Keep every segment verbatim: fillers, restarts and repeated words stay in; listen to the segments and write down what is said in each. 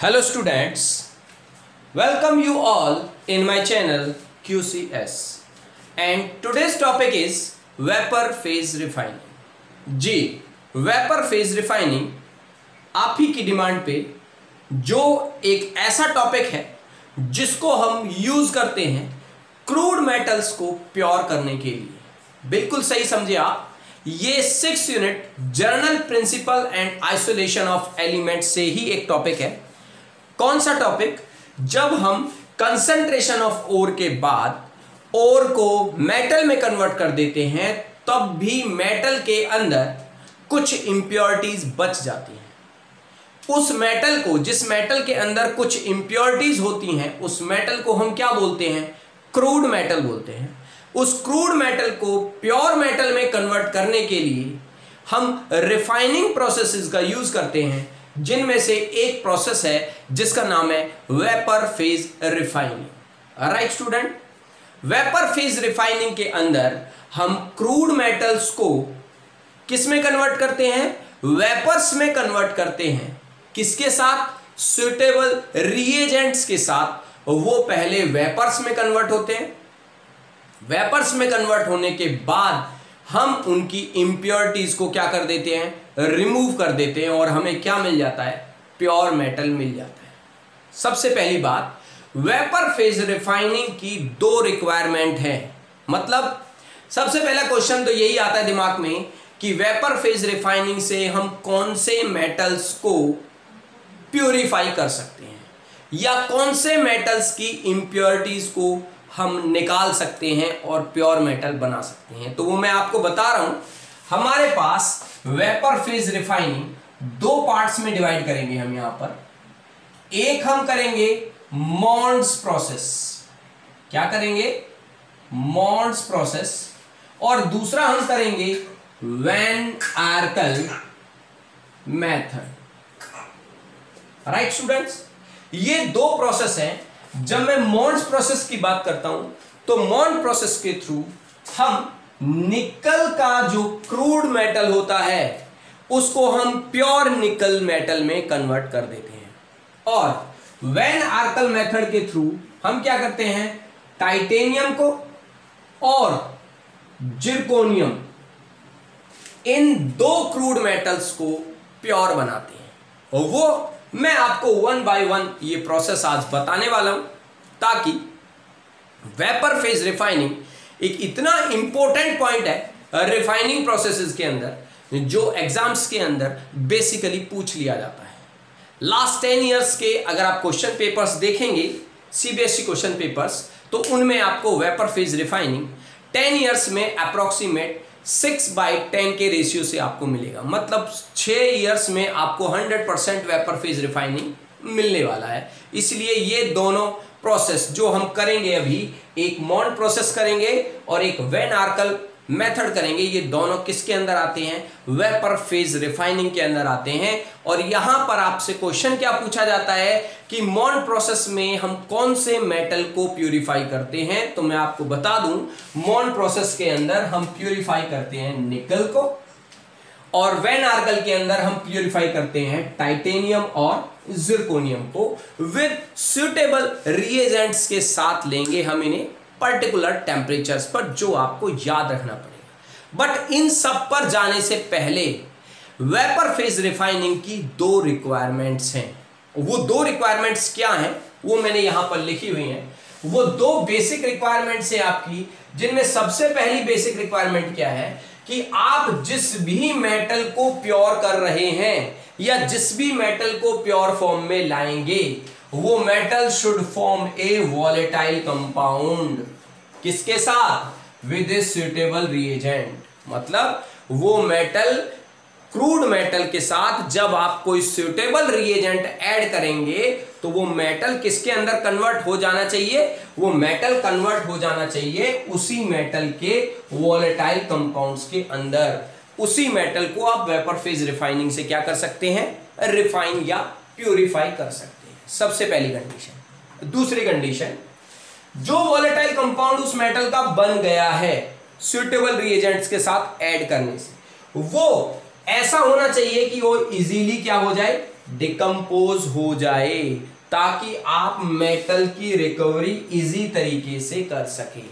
Hello students, welcome you all in my channel Q C S and today's topic is Vapor Phase Refining। जी vapour phase refining आप ही की demand पे जो एक ऐसा टॉपिक है जिसको हम यूज करते हैं क्रूड मेटल्स को प्योर करने के लिए। बिल्कुल सही समझे आप, ये six unit general principle and isolation of element से ही एक टॉपिक है। कौन सा टॉपिक? जब हम कंसंट्रेशन ऑफ ओर के बाद ओर को मेटल में कन्वर्ट कर देते हैं तब भी मेटल के अंदर कुछ इंप्योरिटीज बच जाती हैं। उस मेटल को, जिस मेटल के अंदर कुछ इंप्योरिटीज होती हैं, उस मेटल को हम क्या बोलते हैं? क्रूड मेटल बोलते हैं। उस क्रूड मेटल को प्योर मेटल में कन्वर्ट करने के लिए हम रिफाइनिंग प्रोसेसेस का यूज करते हैं, जिनमें से एक प्रोसेस है जिसका नाम है vapour phase refining. Right student, vapour phase refining के अंदर हम क्रूड मेटल्स को किस में कन्वर्ट करते हैं? वेपर्स में कन्वर्ट करते हैं। किसके साथ? सुटेबल रिएजेंट्स के साथ। वो पहले वेपर्स में कन्वर्ट होते हैं। वेपर्स में कन्वर्ट होने के बाद हम उनकी इंप्योरिटीज को क्या कर देते हैं? रिमूव कर देते हैं और हमें क्या मिल जाता है? प्योर मेटल मिल जाता है। सबसे पहली बात, वेपर फेज रिफाइनिंग की दो रिक्वायरमेंट है। मतलब सबसे पहला क्वेश्चन तो यही आता है दिमाग में कि वेपर फेज रिफाइनिंग से हम कौन से मेटल्स को प्यूरिफाई कर सकते हैं या कौन से मेटल्स की इंप्योरिटीज को हम निकाल सकते हैं और प्योर मेटल बना सकते हैं। तो वो मैं आपको बता रहा हूं। हमारे पास वेपर फेज रिफाइनिंग दो पार्ट्स में डिवाइड करेंगे हम यहां पर। एक हम करेंगे मॉन्ड्स प्रोसेस। क्या करेंगे? Mond's process. और दूसरा हम करेंगे van Arkel method. Right students, ये दो प्रोसेस हैं। जब मैं मॉन्ड्स प्रोसेस की बात करता हूं तो मॉन्ड प्रोसेस के थ्रू हम निकल का जो क्रूड मेटल होता है उसको हम प्योर निकल मेटल में कन्वर्ट कर देते हैं। और वैन आर्कल मेथड के थ्रू हम क्या करते हैं? टाइटेनियम को और जिरकोनियम, इन दो क्रूड मेटल्स को प्योर बनाते हैं। और वो मैं आपको वन बाय वन ये प्रोसेस आज बताने वाला हूं, ताकि वेपर फेज रिफाइनिंग एक इतना इंपॉर्टेंट पॉइंट है रिफाइनिंग प्रोसेसेस के अंदर, जो एग्जाम्स के अंदर बेसिकली पूछ लिया जाता है। लास्ट टेन इयर्स के अगर आप क्वेश्चन पेपर्स देखेंगे, सीबीएसई क्वेश्चन पेपर्स, तो उनमें आपको vapour phase refining ten years में अप्रोक्सीमेट सिक्स बाई टेन के रेशियो से आपको मिलेगा। मतलब छह इयर्स में आपको hundred percent vapour phase refining मिलने वाला है। इसलिए ये दोनों प्रोसेस जो हम करेंगे अभी, एक मॉन्ड प्रोसेस करेंगे और एक वैन आर्कल मेथड करेंगे, ये दोनों किसके अंदर आते हैं? वेपर फेज रिफाइनिंग के अंदर आते हैं। और यहां पर आपसे क्वेश्चन क्या पूछा जाता है कि मॉन्ड प्रोसेस में हम कौन से मेटल को प्यूरिफाई करते हैं? तो मैं आपको बता दूं, मॉन्ड प्रोसेस के अंदर हम प्यूरिफाई करते हैं निकल को, और वैन आर्कल के अंदर हम प्यूरिफाई करते हैं टाइटेनियम और जिरकोनियम को विद सुटेबल रिएजेंट्स के साथ। लेंगे हम इन्हें पर्टिकुलर टेम्परेचर्स पर, जो आपको याद रखना पड़ेगा। बट इन सब पर जाने से पहले वेपर फेज रिफाइनिंग की दो रिक्वायरमेंट्स हैं। वो दो रिक्वायरमेंट्स क्या हैं वो मैंने यहां पर लिखी हुई हैं। वो दो बेसिक रिक्वायरमेंट्स हैं आपकी, जिनमें सबसे पहली बेसिक रिक्वायरमेंट क्या है कि आप जिस भी मेटल को प्योर कर रहे हैं या जिस भी मेटल को प्योर फॉर्म में लाएंगे, वो metal should form a volatile compound. किसके साथ? With a suitable reagent. मतलब वो मेटल क्रूड मेटल के साथ जब आप कोई सुटेबल रिएजेंट ऐड करेंगे तो वो मेटल किसके अंदर कन्वर्ट हो जाना चाहिए? वो मेटल कन्वर्ट हो जाना चाहिए उसी मेटल के वॉलेटाइल कंपाउंड्स के अंदर। उसी मेटल को आप वेपर फेज रिफाइनिंग से क्या कर सकते हैं? रिफाइन या प्यूरिफाई कर सकते हैं। सबसे पहली कंडीशन। दूसरी कंडीशन, जो वॉलेटाइल कंपाउंड उस मेटल का बन गया है सुटेबल रिएजेंट्स के साथ ऐड करने से, वो ऐसा होना चाहिए कि वो इजीली क्या हो जाए? डिकम्पोज हो जाए, ताकि आप मेटल की रिकवरी इजी तरीके से कर सकें।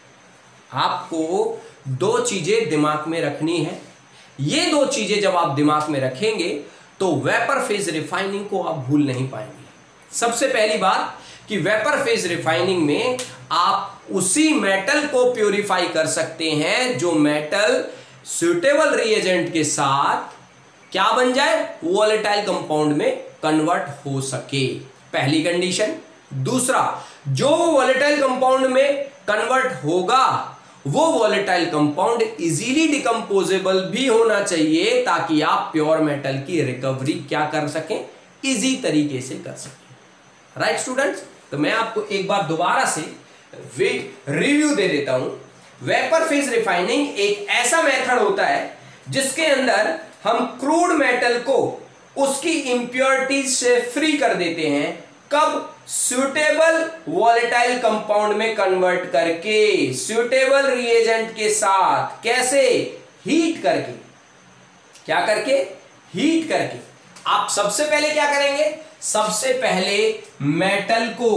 आपको दो चीजें दिमाग में रखनी है। ये दो चीजें जब आप दिमाग में रखेंगे तो वेपर फेज रिफाइनिंग को आप भूल नहीं पाएंगे। सबसे पहली बात कि वेपर फेज रिफाइनिंग में आप उसी मेटल को प्यूरिफाई कर सकते हैं जो मेटल सुटेबल रिएजेंट के साथ क्या बन जाए, वोलेटाइल कंपाउंड में कन्वर्ट हो सके, पहली कंडीशन। दूसरा, जो वोलेटाइल कंपाउंड में कन्वर्ट होगा वो वोलेटाइल कंपाउंड इजीली डिकम्पोजेबल भी होना चाहिए, ताकि आप प्योर मेटल की रिकवरी क्या कर सकें, इजी तरीके से कर सकें। राइट स्टूडेंट्स, तो मैं आपको एक बार दोबारा से रिव्यू दे देता हूं। वेपर फेज रिफाइनिंग एक ऐसा मेथड होता है जिसके अंदर हम क्रूड मेटल को उसकी इंप्योरिटीज से फ्री कर देते हैं। कब? सुटेबल वोलेटाइल कंपाउंड में कन्वर्ट करके, सुटेबल रिएजेंट के साथ। कैसे? हीट करके। क्या करके? हीट करके। आप सबसे पहले क्या करेंगे? सबसे पहले मेटल को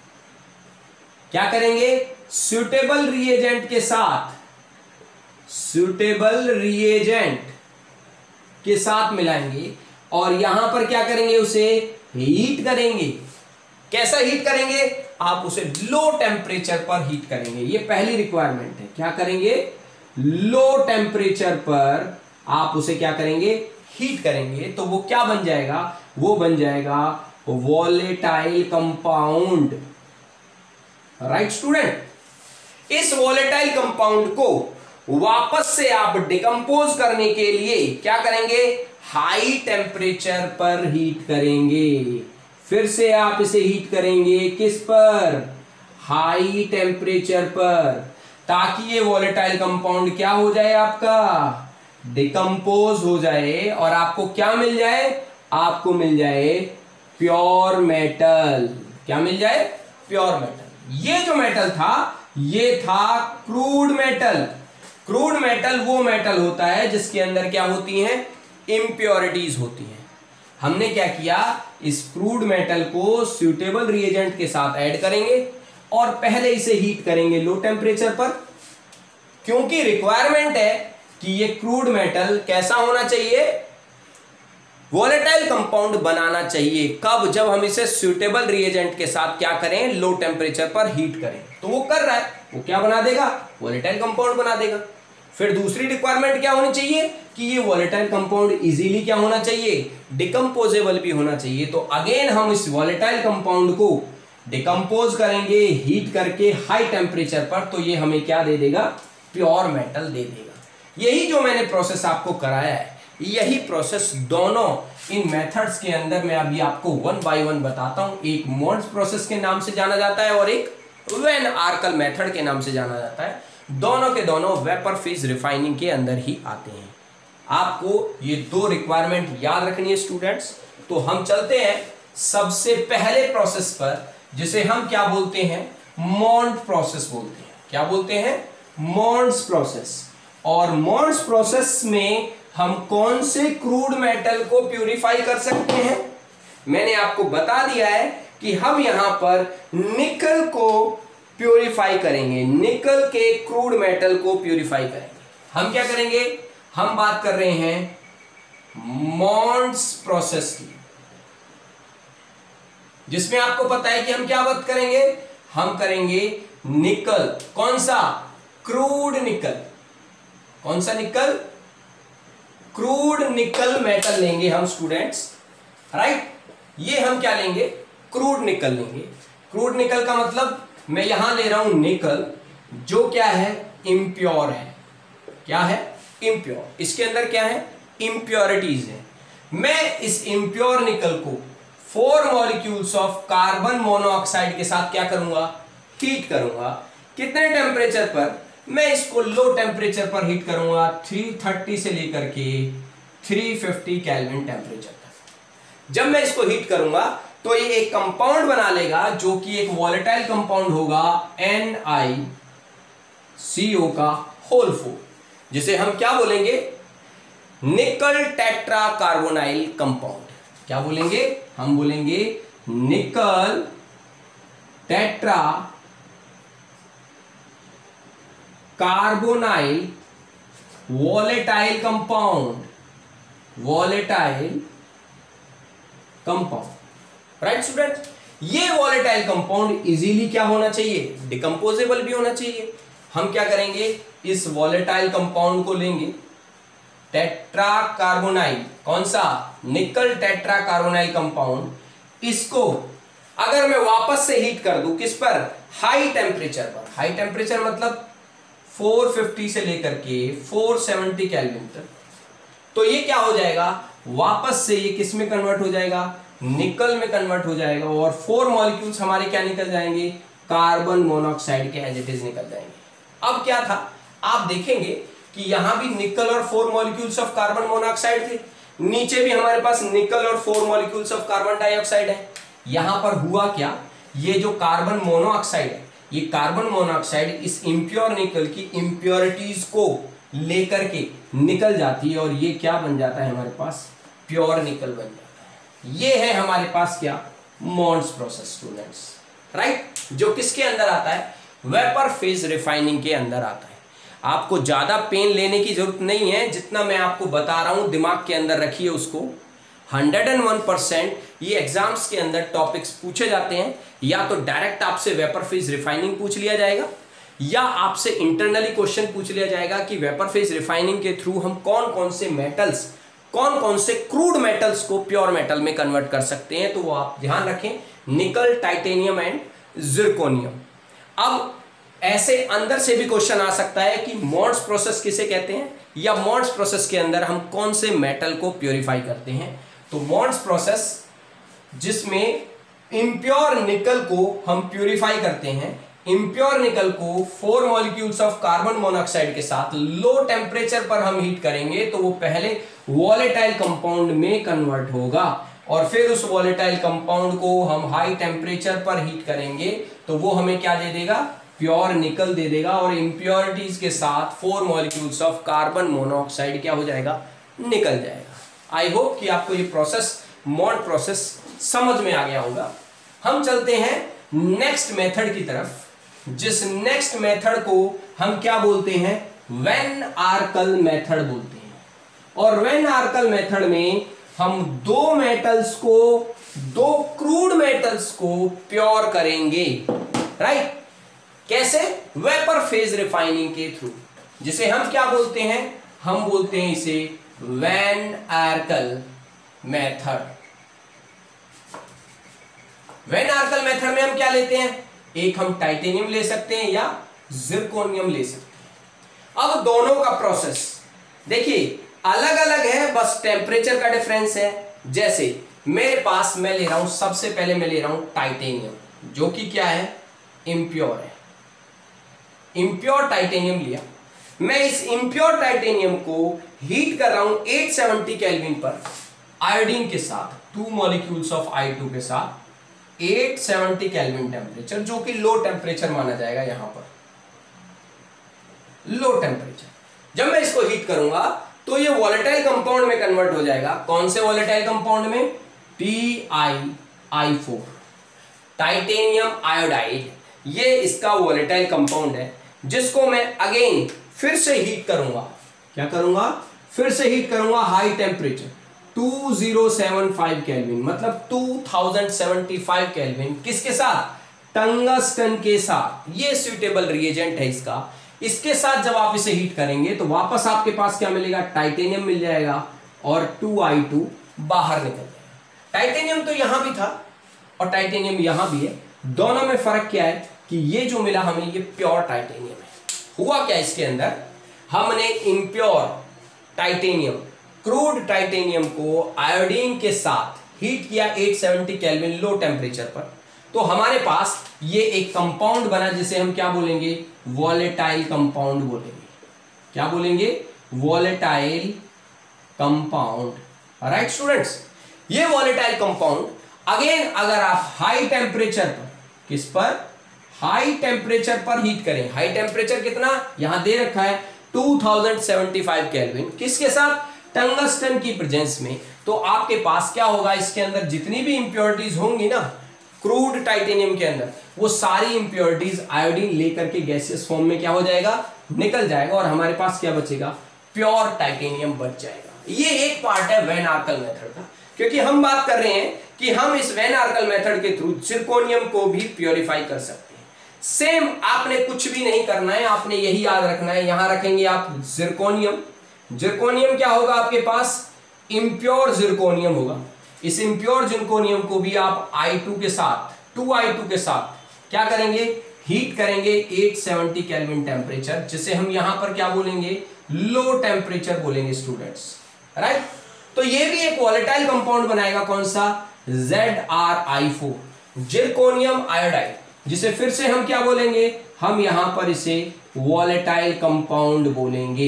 क्या करेंगे? सुटेबल रिएजेंट के साथ, सुटेबल रिएजेंट के साथ मिलाएंगे और यहां पर क्या करेंगे? उसे हीट करेंगे। कैसा हीट करेंगे? आप उसे लो टेम्परेचर पर हीट करेंगे। ये पहली रिक्वायरमेंट है। क्या करेंगे? लो टेम्परेचर पर आप उसे क्या करेंगे? हीट करेंगे। तो वो क्या बन जाएगा? वो बन जाएगा वोलेटाइल कंपाउंड। राइट स्टूडेंट, इस वोलेटाइल कंपाउंड को वापस से आप डिकम्पोज करने के लिए क्या करेंगे? हाई टेम्परेचर पर हीट करेंगे। फिर से आप इसे हीट करेंगे किस पर? हाई टेम्परेचर पर, ताकि ये वोलेटाइल कंपाउंड क्या हो जाए? आपका डिकम्पोज हो जाए और आपको क्या मिल जाए? आपको मिल जाए प्योर मेटल। क्या मिल जाए? Pure metal. ये जो मेटल था ये था क्रूड मेटल। क्रूड मेटल वो मेटल होता है जिसके अंदर क्या होती हैं? इम्प्योरिटीज होती हैं। हमने क्या किया? इस क्रूड मेटल को सुटेबल रिएजेंट के साथ ऐड करेंगे और पहले इसे हीट करेंगे लो टेम्परेचर पर, क्योंकि रिक्वायरमेंट है कि ये क्रूड मेटल कैसा होना चाहिए? वोलेटाइल कंपाउंड बनाना चाहिए। कब? जब हम इसे सुटेबल रिएजेंट के साथ क्या करें? लो टेम्परेचर पर हीट करें। तो वो कर रहा है, वो क्या बना देगा? वोलेटाइल कंपाउंड बना देगा। फिर दूसरी रिक्वायरमेंट क्या होनी चाहिए? कि ये वोलेटाइल कंपाउंड इजीली क्या होना चाहिए? डिकम्पोजेबल भी होना चाहिए। तो अगेन हम इस वोलेटाइल कंपाउंड को डिकम्पोज करेंगे हीट करके हाई टेम्परेचर पर, तो ये हमें क्या दे देगा? प्योर मेटल दे देगा। यही जो मैंने प्रोसेस आपको कराया है, यही प्रोसेस दोनों इन मेथड्स के अंदर मैं अभी आपको वन बाय वन बताता हूं। एक मोन्स प्रोसेस के नाम से जाना जाता है और एक वैन आर्कल मेथड के नाम से जाना जाता है। दोनों के दोनों वेपर फेज रिफाइनिंग के अंदर ही आते हैं। आपको ये दो रिक्वायरमेंट याद रखनी है स्टूडेंट्स। तो हम चलते हैं सबसे पहले प्रोसेस पर, जिसे हम क्या बोलते हैं? मोन्ट प्रोसेस बोलते हैं। क्या बोलते हैं? Mond's process. और मोन्स प्रोसेस में हम कौन से क्रूड मेटल को प्यूरिफाई कर सकते हैं? मैंने आपको बता दिया है कि हम यहां पर निकल को प्यूरिफाई करेंगे। निकल के क्रूड मेटल को प्यूरिफाई करेंगे। हम क्या करेंगे? हम बात कर रहे हैं मोन्स प्रोसेस की, जिसमें आपको पता है कि हम क्या बात करेंगे? हम करेंगे निकल। कौन सा? क्रूड निकल। कौन सा निकल? क्रूड निकल मेटल लेंगे हम स्टूडेंट्स। राइट, ये हम क्या लेंगे? क्रूड निकल लेंगे। क्रूड निकल का मतलब मैं यहां ले रहा हूं निकल, जो क्या है? इम्प्योर है। क्या है? इम्प्योर। इसके अंदर क्या है? इम्प्योरिटीज है। मैं इस इम्प्योर निकल को four molecules of carbon monoxide के साथ क्या करूंगा? हीट करूंगा। कितने टेम्परेचर पर? मैं इसको लो टेम्परेचर पर हीट करूंगा, थ्री थर्टी से लेकर के थ्री फिफ्टी केल्विन टेम्परेचर तक। जब मैं इसको हीट करूंगा तो ये एक कंपाउंड बना लेगा जो कि एक वोलेटाइल कंपाउंड होगा, एन आई सी ओ का होल फोर, जिसे हम क्या बोलेंगे? Nickel tetra carbonyl compound. क्या बोलेंगे? हम बोलेंगे nickel tetra carbonyl volatile compound, volatile compound. Right student, ये वॉलेटाइल कंपाउंड इजीली क्या होना चाहिए? डिकम्पोजेबल भी होना चाहिए। हम क्या करेंगे? इस वॉलेटाइल कंपाउंड को लेंगे, टेट्रा कार्बोनाइल, कौन सा? निकल टेट्रा कार्बोनाइल कंपाउंड। इसको अगर मैं वापस से हीट कर दूं, किस पर? हाई टेम्परेचर पर। हाई टेम्परेचर मतलब चार सौ पचास से लेकर के चार सौ सत्तर केल्विन तक। तो ये क्या हो जाएगा? वापस से ये किस में कन्वर्ट हो जाएगा? निकल में कन्वर्ट हो जाएगा, और फोर मॉलिक्यूल्स हमारे क्या निकल जाएंगे? कार्बन मोनोऑक्साइड के एज इट इज निकल जाएंगे। अब क्या था, आप देखेंगे कि यहां भी निकल और four molecules of carbon monoxide थे, नीचे भी हमारे पास निकल और four molecules of carbon dioxide है। यहां पर हुआ क्या? ये जो कार्बन मोनोऑक्साइड है, ये कार्बन मोनोऑक्साइड इस इम्प्योर निकल की इम्प्योरिटीज को लेकर के निकल जाती है, और ये क्या बन जाता है हमारे पास? प्योर निकल बन जाता है। ये है हमारे पास क्या? Mons process students. राइट, जो किसके अंदर आता है? वेपर फेज रिफाइनिंग के अंदर आता है। आपको ज्यादा पेन लेने की जरूरत नहीं है, जितना मैं आपको बता रहा हूं दिमाग के अंदर रखिए उसको। हंड्रेड एंड वन परसेंट ये एग्जाम्स के अंदर टॉपिक्स पूछे जाते हैं, या तो डायरेक्ट आपसे वेपर फेज रिफाइनिंग पूछ लिया जाएगा, या आपसे इंटरनली क्वेश्चन पूछ लिया जाएगा कि वेपर फेज रिफाइनिंग के थ्रू हम कौन कौन से मेटल्स, कौन कौन से क्रूड मेटल्स को प्योर मेटल में कन्वर्ट कर सकते हैं। तो वो आप ध्यान रखें, निकल, टाइटेनियम एंड जिरकोनियम। अब ऐसे अंदर से भी क्वेश्चन आ सकता है कि मॉन्स प्रोसेस किसे कहते हैं, या मॉन्स प्रोसेस के अंदर हम कौन से मेटल को प्योरीफाई करते हैं। तो मॉन्स प्रोसेस जिसमें इम्प्योर निकल को हम प्योरीफाई करते हैं, इम्प्योर निकल को four molecules of carbon monoxide के साथ लो टेम्परेचर पर हम हीट करेंगे, तो वो पहले वॉलेटाइल कंपाउंड में कन्वर्ट होगा, और फिर उस वॉलेटाइल कंपाउंड को हम हाई टेम्परेचर पर हीट करेंगे, तो वो हमें क्या दे देगा? प्योर निकल दे देगा, और इंप्योरिटीज के साथ four molecules of carbon monoxide क्या हो जाएगा? निकल जाएगा। आई होप कि आपको ये प्रोसेस, मॉन्ट प्रोसेस समझ में आ गया होगा। हम चलते हैं नेक्स्ट मेथड की तरफ, जिस नेक्स्ट मेथड को हम क्या बोलते हैं? वैन आर्कल मेथड बोलते हैं। और वैन आर्कल मेथड में हम दो मेटल्स को, दो क्रूड मेटल्स को प्योर करेंगे। राइट, कैसे? वेपर फेज रिफाइनिंग के थ्रू, जिसे हम क्या बोलते हैं? हम बोलते हैं इसे van Arkel method. Van Arkel method में हम क्या लेते हैं? एक हम टाइटेनियम ले सकते हैं या जिरकोनियम ले सकते हैं। अब दोनों का प्रोसेस देखिए अलग अलग है, बस टेम्परेचर का डिफरेंस है। जैसे मेरे पास मैं ले रहा हूं, सबसे पहले मैं ले रहा हूं टाइटेनियम, जो कि क्या है? इम्प्योर है। इम्प्योर टाइटेनियम लिया, मैं इस इम्प्योर टाइटेनियम को हीट कर रहा हूं आठ सौ सत्तर केल्विन पर आयोडीन के साथ, two molecules of I two के साथ आठ सौ सत्तर केल्विन टेम्परेचर, जो कि लो टेम्परेचर माना जाएगा। यहां पर लो टेम्परेचर, जब मैं इसको हीट करूंगा तो ये वॉलेटाइल कंपाउंड में कन्वर्ट हो जाएगा। कौन से वॉलेटाइल कंपाउंड में? T I I four, titanium iodide, ये इसका वॉलेटाइल कंपाउंड है, जिसको मैं अगेन फिर से हीट करूंगा। क्या करूंगा? फिर से हीट करूंगा हाई टेम्परेचर दो हज़ार पचहत्तर केल्विन, मतलब दो हज़ार पचहत्तर केल्विन। किसके साथ? टंगस्टन के साथ। ये सुइटेबल रिएजेंट है इसका। इसके साथ जब आप इसे हीट करेंगे तो वापस आपके पास क्या मिलेगा? टाइटेनियम मिल जाएगा, और टू आई टू बाहर निकल जाएगा। टाइटेनियम तो यहां भी था और टाइटेनियम यहां भी है। दोनों में फर्क क्या है कि ये जो मिला हमें, ये प्योर टाइटेनियम है। हुआ क्या इसके अंदर? हमने इम्प्योर टाइटेनियम, क्रूड टाइटेनियम को आयोडीन के साथ हीट किया आठ सौ सत्तर केल्विन लो टेम्परेचर पर, तो हमारे पास ये एक कंपाउंड बना, जिसे हम क्या बोलेंगे? वॉलेटाइल कंपाउंड बोलेंगे। क्या बोलेंगे? Volatile compound. राइट स्टूडेंट्स, ये वॉलेटाइल कंपाउंड अगेन अगर आप हाई टेम्परेचर पर, किस पर? हाई टेम्परेचर पर हीट करें। हाई टेम्परेचर कितना? यहां दे रखा है दो हज़ार पचहत्तर केल्विन। किसके साथ? टंगस्टन की प्रेजेंस में। तो आपके पास क्या होगा, इसके अंदर जितनी भी इंप्योरिटीज होंगी ना क्रूड टाइटेनियम के अंदर, वो सारी इंप्योरिटीज आयोडीन लेकर के गैसियस फॉर्म में क्या हो जाएगा, निकल जाएगा, और हमारे पास क्या बचेगा, प्योर टाइटेनियम बच जाएगा। ये एक पार्ट है वैन आर्कल मेथड का, क्योंकि हम बात कर रहे हैं कि हम इस वैन आर्कल मेथड के थ्रू जिरकोनियम को भी प्योरीफाई कर सकते हैं। सेम आपने कुछ भी नहीं करना है, आपने यही याद रखना है, यहां रखेंगे आप जिरकोनियम। जिरकोनियम क्या होगा आपके पास, इम्प्योर जिरकोनियम होगा। इस इम्प्योर जिरकोनियम को भी आप आई टू के साथ, टू आई टू के साथ क्या करेंगे, हीट करेंगे आठ सौ सत्तर केल्विन टेम्परेचर, जिसे हम यहां पर क्या बोलेंगे, लो टेम्परेचर बोलेंगे स्टूडेंट्स, राइट। तो ये भी एक वॉलेटाइल कंपाउंड बनाएगा, कौन सा, Z R I four, zirconium iodide, जिसे फिर से हम क्या बोलेंगे, हम यहां पर इसे वॉलेटाइल कंपाउंड बोलेंगे,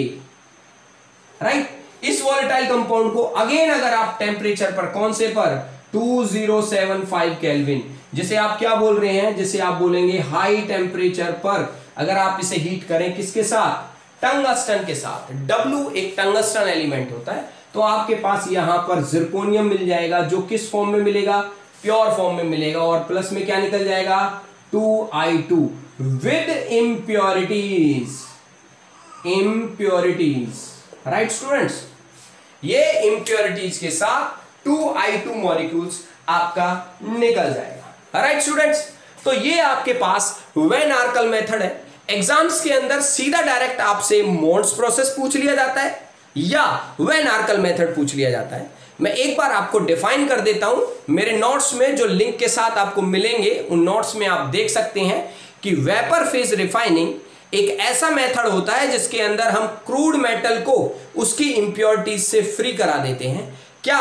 राइट। इस वॉलेटाइल कंपाउंड को अगेन अगर आप टेम्परेचर पर, कौन से पर, दो हज़ार पचहत्तर केल्विन, जिसे आप क्या बोल रहे हैं, जिसे आप बोलेंगे हाई टेम्परेचर पर अगर आप इसे हीट करें, किसके साथ, टंगस्टन के साथ। W एक टंगस्टन एलिमेंट होता है, तो आपके पास यहां पर जिरकोनियम मिल जाएगा, जो किस फॉर्म में मिलेगा, प्योर फॉर्म में मिलेगा, और प्लस में क्या निकल जाएगा, two I two with impurities, impurities, right students. ये इम्प्योरिटीज के साथ टू आई टू मॉलिक्यूल्स आपका निकल जाएगा, राइट स्टूडेंट्स। तो ये आपके पास वैन आर्कल मेथड है। एग्जाम्स के अंदर सीधा डायरेक्ट आपसे मोल्ड्स प्रोसेस पूछ लिया जाता है या वैन आर्कल मेथड पूछ लिया जाता है। मैं एक बार आपको डिफाइन कर देता हूं, मेरे नोट्स में जो लिंक के साथ आपको मिलेंगे उन नोट्स में आप देख सकते हैं कि वेपर फेज रिफाइनिंग एक ऐसा मेथड होता है जिसके अंदर हम क्रूड मेटल को उसकी इंप्योरिटीज से फ्री करा देते हैं। क्या,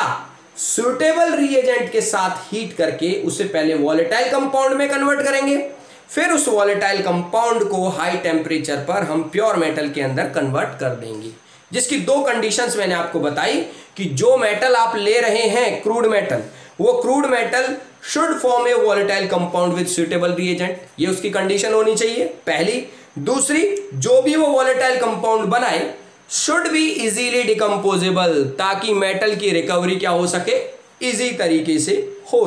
सुटेबल रिएजेंट के साथ हीट करके उसे पहले वॉलेटाइल कंपाउंड में कन्वर्ट करेंगे, फिर उस वॉलेटाइल कंपाउंड को हाई टेम्परेचर पर हम प्योर मेटल के अंदर कन्वर्ट कर देंगे, जिसकी दो कंडीशंस मैंने आपको बताई कि जो मेटल आप ले रहे हैं क्रूड मेटल, वो crude metal should form a volatile compound with suitable reagent, ये उसकी कंडीशन होनी चाहिए पहली। दूसरी, जो भी वो वॉलेटाइल कंपाउंड बनाए शुड बी इजीली डिकम्पोजेबल, ताकि मेटल की रिकवरी क्या हो सके, इजी तरीके से हो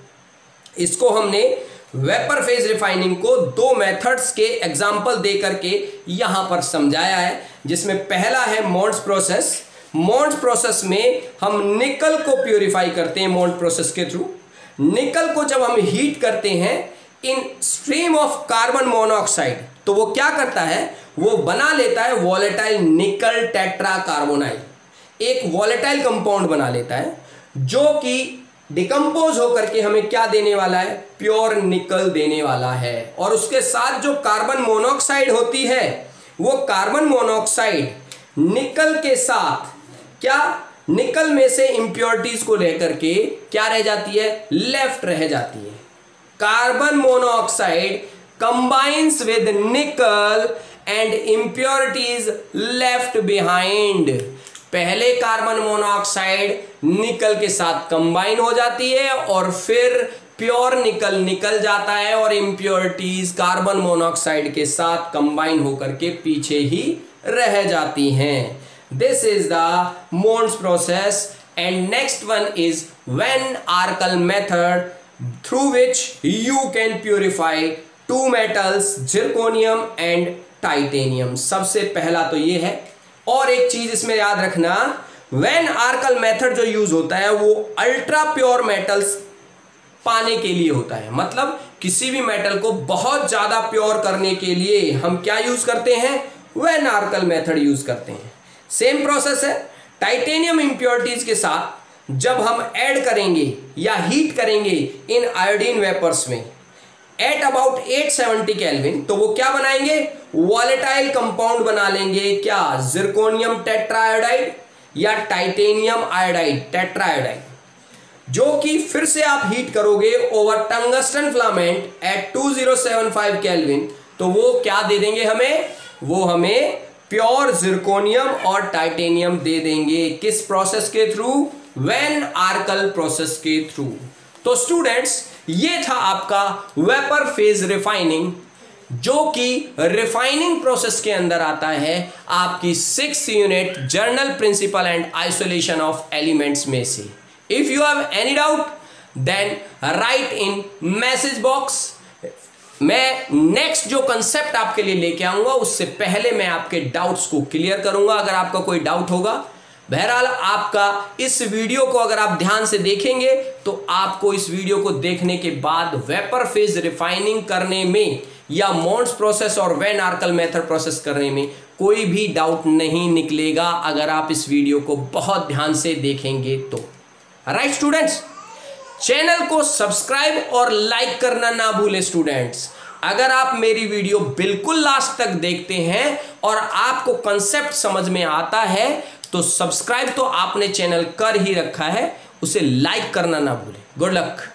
सके। इसको हमने वेपर फेज रिफाइनिंग को दो मेथड्स के एग्जाम्पल दे करके यहां पर समझाया है, जिसमें पहला है मोल्ड्स प्रोसेस। मोल्ड्स प्रोसेस में हम निकल को प्योरीफाई करते हैं मोल्ड प्रोसेस के थ्रू। निकल को जब हम हीट करते हैं in stream of carbon monoxide, तो वो क्या करता है, वो बना लेता है वॉलेटाइल निकल टेट्रा कार्बोनाइल, एक वॉलेटाइल कंपाउंड बना लेता है, जो कि डिकम्पोज होकर के हमें क्या देने वाला है, प्योर निकल देने वाला है। और उसके साथ जो कार्बन मोनोऑक्साइड होती है, वो कार्बन मोनोऑक्साइड निकल के साथ क्या, निकल में से इंप्योरिटीज को लेकर के क्या रह जाती है, लेफ्ट रह जाती है। Carbon monoxide combines with nickel and impurities left behind. पहले कार्बन मोनोऑक्साइड निकल के साथ कंबाइन हो जाती है और फिर प्योर निकल निकल जाता है और इंप्योरिटीज कार्बन मोनोऑक्साइड के साथ कंबाइन होकर के पीछे ही रह जाती हैं। This is the Mond's process and next one is van Arkel method, through which you can purify two metals, zirconium and titanium। सबसे पहला तो ये है। और एक चीज इसमें याद रखना, वैन आर्कल मेथड जो यूज होता है वो अल्ट्रा प्योर मेटल्स पाने के लिए होता है। मतलब किसी भी मेटल को बहुत ज्यादा प्योर करने के लिए हम क्या यूज करते हैं, वैन आर्कल मेथड यूज करते हैं। सेम प्रोसेस है। टाइटेनियम इंप्योरिटीज के साथ जब हम ऐड करेंगे या हीट करेंगे इन आयोडीन वेपर्स में एट अबाउट आठ सौ सत्तर केल्विन, तो वो क्या बनाएंगे, वॉलेटाइल कंपाउंड बना लेंगे। क्या, जिरकोनियम टेट्राआयोडाइड या टाइटेनियम आयोडाइड टेट्राआयोडाइड, जो कि फिर से आप हीट करोगे over tungsten filament at two thousand पचहत्तर केल्विन, तो वो क्या दे देंगे हमें, वो हमें प्योर जिरकोनियम और टाइटेनियम दे देंगे। किस प्रोसेस के थ्रू, वैन आर्कल प्रोसेस के थ्रू। तो स्टूडेंट्स, ये था आपका वेपर फेज रिफाइनिंग, जो कि रिफाइनिंग प्रोसेस के अंदर आता है, आपकी six unit general principle and isolation of elements में से। If you have any doubt then write in message box. मैं नेक्स्ट जो कंसेप्ट आपके लिए लेके आऊंगा उससे पहले मैं आपके डाउट्स को क्लियर करूंगा, अगर आपका कोई डाउट होगा। बहरहाल आपका इस वीडियो को अगर आप ध्यान से देखेंगे तो आपको इस वीडियो को देखने के बाद वेपर फेज रिफाइनिंग करने में या मॉन्ड्स प्रोसेस और वैन आर्कल मेथड प्रोसेस करने में कोई भी डाउट नहीं निकलेगा, अगर आप इस वीडियो को बहुत ध्यान से देखेंगे तो। राइट स्टूडेंट्स, चैनल को सब्सक्राइब और लाइक करना ना भूलें स्टूडेंट्स। अगर आप मेरी वीडियो बिल्कुल लास्ट तक देखते हैं और आपको कंसेप्ट समझ में आता है तो सब्सक्राइब तो आपने चैनल कर ही रखा है, उसे लाइक करना ना भूलें। Good luck.